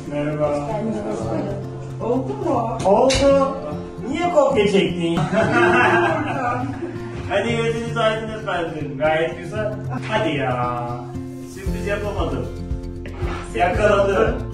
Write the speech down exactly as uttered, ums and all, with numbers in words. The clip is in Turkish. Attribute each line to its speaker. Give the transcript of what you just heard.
Speaker 1: Merhaba.
Speaker 2: Oldu mu?
Speaker 1: Oldu. Niye kopya çektin? Hadi gözünüz aydın efendim. Gayet güzel. Hadi ya. Sürpriz yapamadım. Yakaladım.